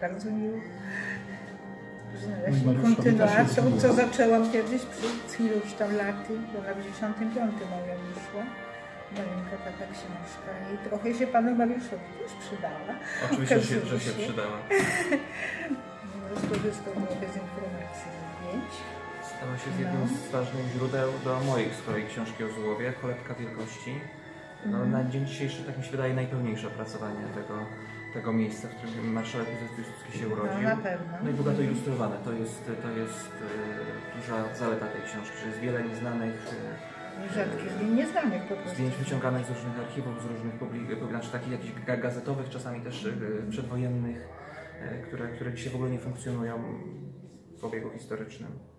bardzo miło. Znaleźli kontynuacją, co zaczęłam kiedyś przed iluś tam laty, bo na 95 moja wyszła. Maleńka taka książka i trochę się panu Mariuszowi też przydała. Oczywiście, że się przydała. Skorzystał trochę z informacji zdjęć. Stała się jednym z ważnych źródeł do mojej z kolei książki o Złowie, Kolebka Wielkości. No, na dzień dzisiejszy, tak mi się wydaje, najpełniejsze opracowanie tego miejsca, w którym marszałek Józef Piłsudski się urodził. No, na pewno. No i bogato ilustrowane. To jest duża zaleta tej książki, że jest wiele nieznanych, rzadkich, nieznanych po prostu. Zdjęć wyciąganych z różnych archiwów, z różnych znaczy takich jakichś gazetowych, czasami też przedwojennych, które dzisiaj w ogóle nie funkcjonują w obiegu historycznym.